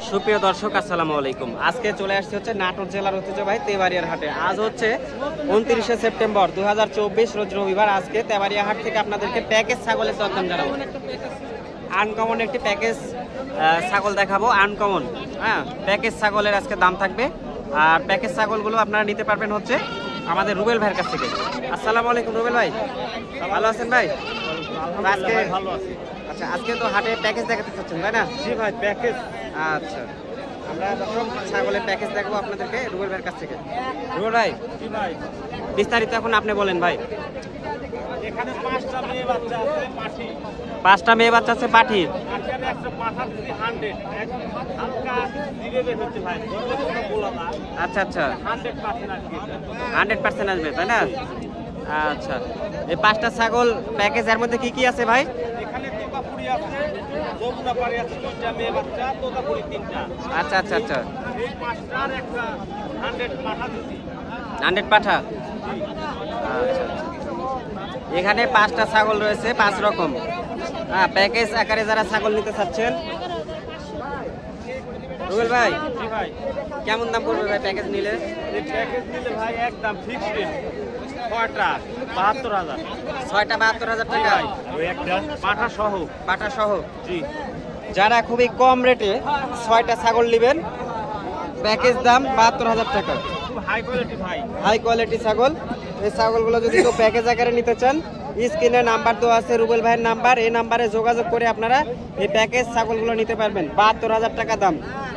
সুপ্রিয় দর্শক আসসালামু আলাইকুম। আজকে চলে আসছে হচ্ছে নাটোর জেলার ঐতিহ্যবাহী তেবাড়িয়ার হাটে। আজ হচ্ছে 29শে সেপ্টেম্বর 2024 রোজ রবিবার। আজকে তেবাড়িয়া হাট থেকে আপনাদেরকে প্যাকেজ ছাগলের দরদাম জানাবো। আনকমন একটি প্যাকেজ ছাগল দেখাবো, আনকমন প্যাকেজ ছাগলের আজকে দাম থাকবে। আর প্যাকেজ ছাগলগুলো আপনারা নিতে পারবেন হচ্ছে আমাদের রুবেল ভাইয়ের কাছ থেকে। আসসালামু আলাইকুম রুবেল ভাই, ভালো আছেন ভাই? আজকে ভালো আছি। আচ্ছা, আজকে তো হাটে প্যাকেজ দেখাতে চাচ্ছেন তাই না? জি ভাই, প্যাকেজ। আচ্ছা, আমরা দর্শক ছাগলের প্যাকেজ দেখবো আপনাদেরকে রুবেল ভাইয়ের কাছ থেকে। রুবেল ভাই, জি ভাই, বিস্তারিত এখন আপনি বলেন ভাই। এখানে 5টা মেয়ে বাচ্চা আছে পাঠি। 5টা মেয়ে বাচ্চা আছে পাঠি। এখানে একটা পাঠা দিছি 100 হালকা ধীরে ধীরে হচ্ছে ভাই, বললে কোনো বলা না। আচ্ছা আচ্ছা, 100% আর কি, 100% আসবে তাই না? আচ্ছা, এই 5টা ছাগল প্যাকেজ এর মধ্যে কি কি আছে ভাই? এখানে তোতাপুরি আছে, যমুনা পাড়ি আছে 2টা মেয়ে বাচ্চা, তোতাপুরি 3টা। আচ্ছা আচ্ছা আচ্ছা, এই 5টার একটা 100 পাঠা দিছি। 100 পাঠা। আচ্ছা আচ্ছা, এখানে 5টা ছাগল রয়েছে 5 রকম। প্যাকেজ আকারে যারা ছাগল নিতে চাচ্ছেন, রুবেল ভাই জি ভাই, কেমন দাম পড়বে ভাই প্যাকেজ নিলে? এই প্যাকেজ নিলে ভাই একদম ফিক্সড রেট। 6টা 72,000। 6টা 72,000 টাকা ওই একটা পাঠা সহ। পাঠা সহ। জি, যারা খুবই কম রেটে 6টা ছাগল নেবেন, প্যাকেজ দাম 72,000 টাকা। খুব হাই কোয়ালিটি ভাই। হাই কোয়ালিটি ছাগল। এই ছাগলগুলো যদি কেউ প্যাকেজ আকারে নিতে চান, স্ক্রিনে নাম্বার দেওয়া আছে রুবেল ভাইয়ের নাম্বার, এই নাম্বারে যোগাযোগ করে আপনারা এই প্যাকেজ ছাগলগুলো নিতে পারবেন। 72,000 টাকা দাম।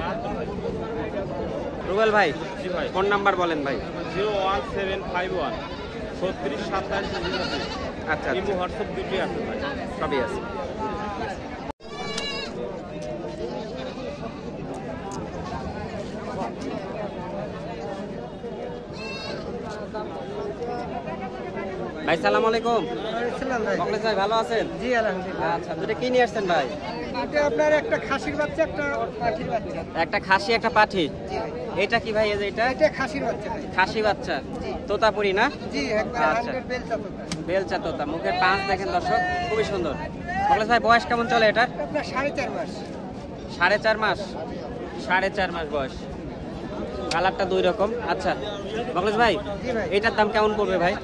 রুবেল ভাই, জি ভাই, ফোন নাম্বার বলেন ভাই। 01751 36 27 09। আচ্ছা ইমো হোয়াটসঅ্যাপ দুটোই আছে ভাই। সবই আছে। ভাই সালাম আলাইকুম। মখলেস ভাই ভালো আছেন? জি আলহামদুলিল্লাহ। আচ্ছা, দুটো কি নিয়ে আসছেন ভাই? এটা আপনার একটা খাসির বাচ্চা, একটা পাখির বাচ্চা। একটা খাসি একটা পাঠি। জি ভাই, এটা কি ভাই? এই যে এটা এটা খাসির বাচ্চা ভাই। খাসি বাচ্চা, জি। তোতাপুরি না? জি, একবার আচ্ছা। 100 বেলচা তোতা। বেলচা তোতা, মুখের পাঁচ দেখেন দর্শক, খুবই সুন্দর। মখলেস ভাই বয়স কেমন চলে এটার? এটা আপনার 4.5 মাস। 4.5 মাস। 4.5 মাস বয়স। কালারটা 2 রকম। আচ্ছা মখলেস ভাই, জি ভাই। এটার দাম কেমন পড়বে ভাই?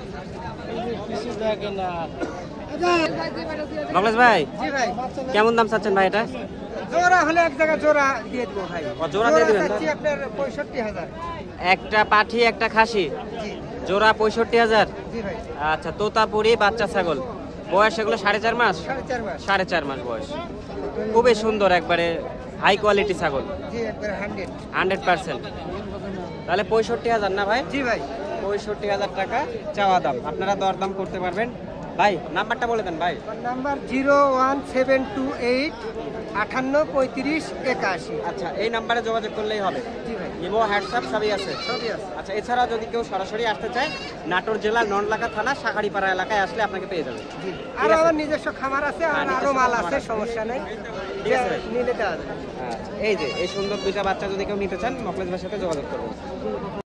মখলেস ভাই জি ভাই, কেমন দাম চাচ্ছেন ভাই এটা? জোড়া হলে এক জায়গা জোড়া দিয়ে দেবো ভাই। ও, জোড়া দিয়ে দিবেন? চাচ্ছি আপনার 65,000। একটা পাঠি একটা খাসি, জি জোড়া 65,000। জি ভাই, আচ্ছা, তোতাপুরি বাচ্চা ছাগল, বয়স এগুলো 4.5 মাস। 4.5 মাস। 4.5 মাস বয়স। খুবই সুন্দর, একবারে হাই কোয়ালিটি ছাগল, জি, একবার 100। 100%। তাহলে 65,000 না ভাই? জি ভাই, 65,000 টাকা চাওয়া দাম। আপনারা দরদাম করতে পারবেন। ভাই নাম্বারটা বলে দেন ভাই। নাম্বার 01728 58 35 81। আচ্ছা, এই নাম্বারে যোগাযোগ করলেই হবে। জি ভাই, ইমো হোয়াটসঅ্যাপ সবই আছে। সবই আছে। আচ্ছা, এছাড়া যদি কেউ সরাসরি আসতে চায়, নাটোর জেলার ননলাকা থানা শাখারিপাড়া এলাকায় আসলে আপনাকে পেয়ে যাবে। জি, আর আমার নিজস্ব খামার আছে, আর নিজস্ব আরো মাল খামার আছে, আছে। সমস্যা নেই। ঠিক আছে ভাই। নিলে দেওয়া যাবে। আচ্ছা, এই যে এই সুন্দর 2টা বাচ্চা যদি কেউ নিতে চান, মখলেস ভাইয়ের সাথে যোগাযোগ করবেন।